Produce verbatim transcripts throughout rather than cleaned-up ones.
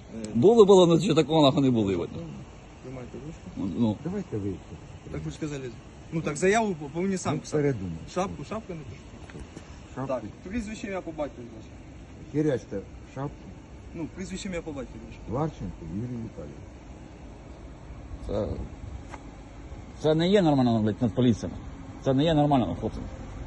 Були, було, але що такого нахуй не були. Тримайте ручку. Ну. Давайте ви. Так ви ж сказали. Ну так заяву повинні сам Ну, писати. передумай. Шапку, шапку не пишу. Шапку. Так, прізвище ім'я по батькові ваше. Кирячка, шапку. Ну, прізвище ім'я по батькові ваше. Варченко, Юрій Віталійович. Це, це не є нормально, блядь, над поліціями. Це не є нормально, хлопці.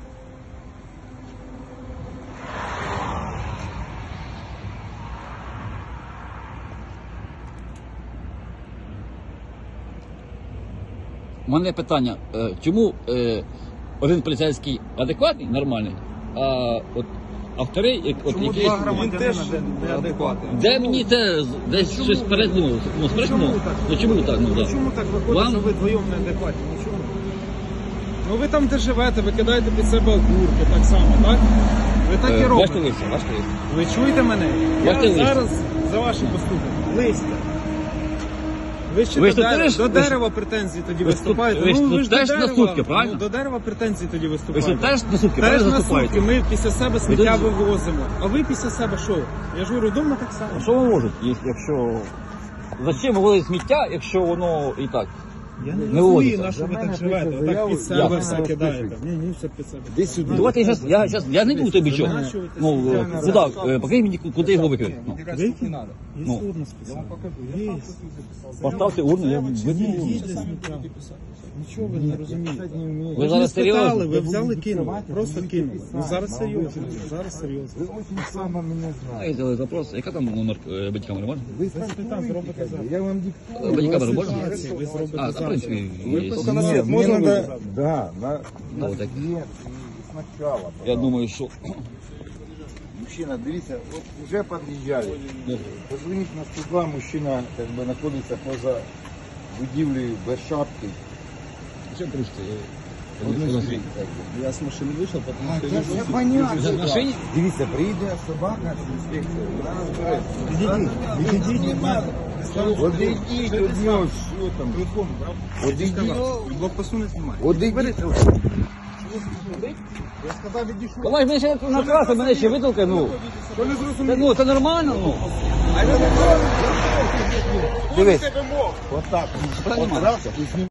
У мене питання, е, чому е, один поліцейський адекватний, нормальний, а от а вторий, от Чому якийсь... два громадянина неадекватний? Де мені те десь щось передумав? Ну, смішно? Ну чому так? Ну, да. Чому так виходить, Вам? що ви двоєм неадекватні? Ну чому? Ну ви там де живете, ви кидаєте під себе огурки так само, так? Ви так і Е, робите. Бачите листя, бачите листя. Ви чуєте мене? Бачите Я листя? зараз за ваші поступки. Листя. Ви ще Ви до, ж дерева, теж- до ви ж- дерева претензій тоді ви ж тут- виступаєте. ви ж ну, тут ви ж до теж на дерева, сутки, правильно? Ну, до дерева претензій тоді Ви виступаєте. ж теж на сутки, Теж правильно на заступаєте? сутки, ми після себе сміття дуже- вивозимо. А ви після себе що? Я ж говорю, вдома так само. А що ви можете, якщо... Зачем вивозити сміття, якщо воно і так? Я не Не розумію, вивозите. на що ви За мене так живете. пише Отак заяву, під себе я все вам кидаєте. розпишу. Ні, ні, все під себе. Іди сюди. Давайте я зараз, я зараз, я не буду тобі чого. Замащуєте Ну, сміття. е, куди, е, покажи мені, куди його викинути. Ну, Якраз тут не треба. Є Ну. урна спеціальна. Є. поставте урну, я візьму урну. Є для сміття. Нічого ви не розумієте. Ви Ви ж не зараз спитали, серйозно? ви взяли кинули. Просто кинули. Ну зараз серйозно. Зараз серйозно. Ви дуже саме мене Я знаєте. взяли запрос. Яка там номер е, бодікамери можна? Ви там зробите спілкуєтеся, запит. я вам Е, диктую. Бодікамери можна? Ситуації ви зробите А, та, в запит. принципі, Ви є. просто на Ні, світ мені можна надо, вивезти? да, на, Ну, на так. свет, спочатку. Я думаю, що... Мужчина, дивіться, от вже під'їжджали. Позвоніть на сто два, мужчина как бы, знаходиться поза будівлею без шапки. Що трусите? Однозначно. Я з машини вийшов, тому що Це це понятно. Вже в машині? Дивіться, приїде собака з інспекцією. Відійдіть, відійдіть від мене. Одійдіть від нього, що там. Одійдіть. Блокпосту не знімає. Одійдіть. Давай, мене ще на трасу, мене ще витолкай, ну. Це, ну, це нормально, ну. Дивись. Отак. Правильно? От раз і